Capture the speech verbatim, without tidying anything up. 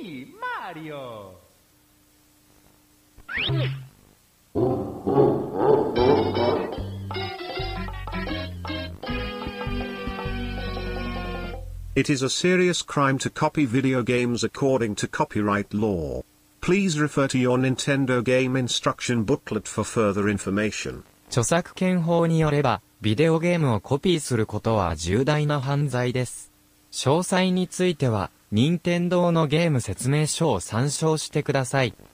me, Mario. It is a serious crime to copy video games according to copyright law. Please refer to your Nintendo Game Instruction Booklet for further information. 著作権法によれば、ビデオゲームをコピーすることは重大な犯罪です。詳細については、任天堂のゲーム説明書を参照してください。